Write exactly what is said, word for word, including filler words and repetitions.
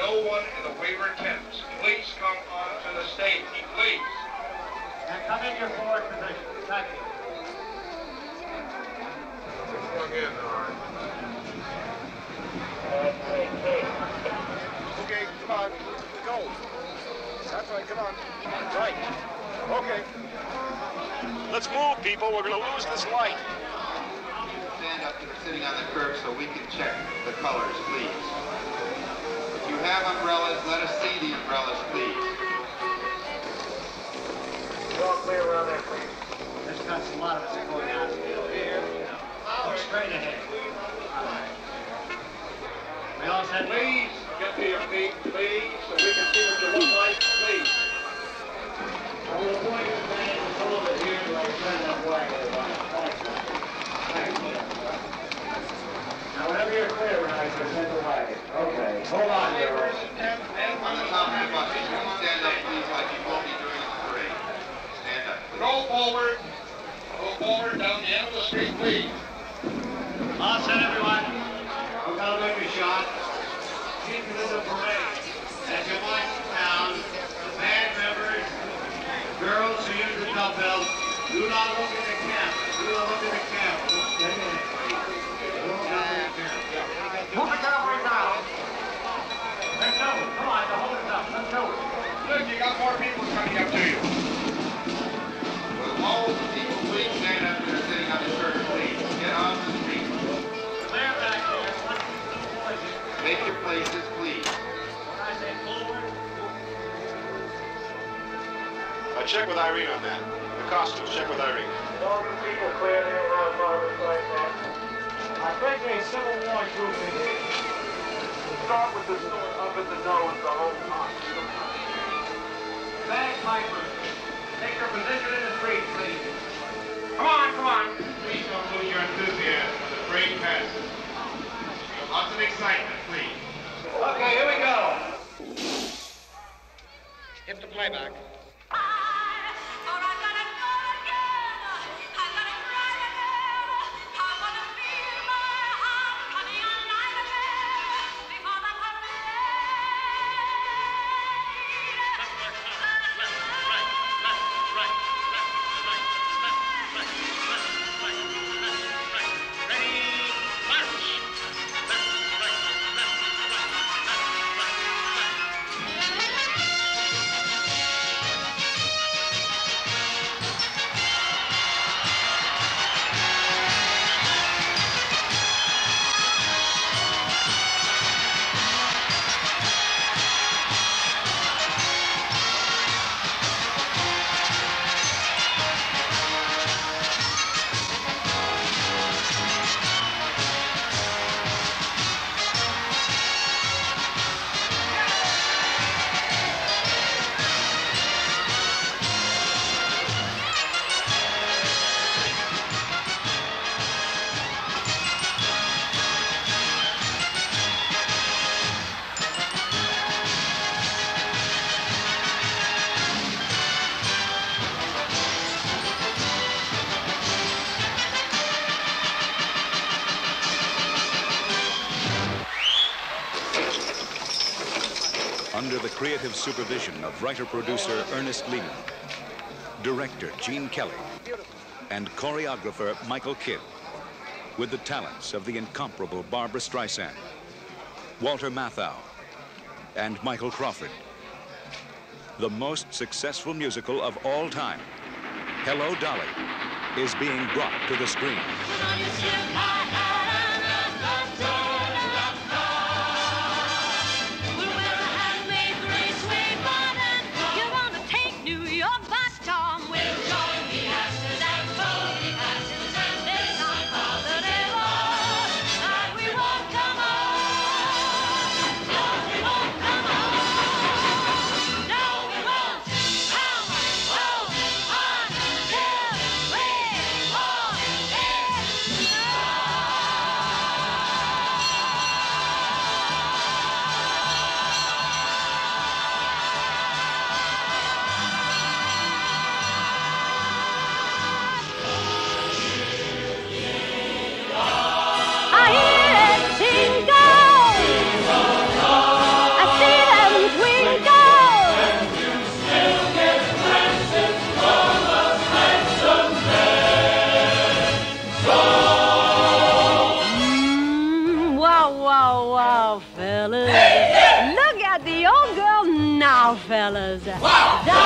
no one in the waiver tents. Please come onto the stage, please. And come in your forward position. Thank you. Plug in, all right. Okay, come on. Go. That's right, come on. Right. Okay. Let's move, people. We're going to lose this light. Stand up to the sitting on the curb so we can check the colors, please. If you have umbrellas, let us see the umbrellas, please. You're all clear around there, please. There's got a lot of us going out here. Look straight ahead. All right. We all said, Please get to your feet, please, so we can see what you look like, please. well, we'll point your hands a little bit here to our friend up way. Now, whenever you're clear, Rise, or send the wagon. Okay, hold on, girls. On the top of the bus, you can stand up, please, like you will be during the parade. Stand up, please. Go forward. Go forward down the end of the street, please. All set, everyone. We're going to make a shot. Keep it in the parade. As you march down, the band members, girls who use the dumbbells, do not look at the camera. Do not look at the camera. Look straight ahead. Look down at the camera. Move the camera down. Let's go. Come on, now hold it up. Let's go. Look, you got more people coming up to you. Will all the people please stand up to the sitting on the curb, please? Get off the street. Clear back there. Take your places, please. When I say forward, Uh, check with Irene on that. The costumes, check with Irene. All the people clear there around Barbra like that. I think a Civil War group in here. Start with the sword up at the nose the whole time. Bagpipers, take your position in the street, please. Come on, come on. Please don't lose your enthusiasm for the parade passes. Lots of excitement, please. Okay, here we go. Hit the playback. Under the creative supervision of writer-producer Ernest Lehman, director Gene Kelly, and choreographer Michael Kidd, with the talents of the incomparable Barbra Streisand, Walter Matthau, and Michael Crawford. The most successful musical of all time, Hello, Dolly, is being brought to the screen. fellas. Wow.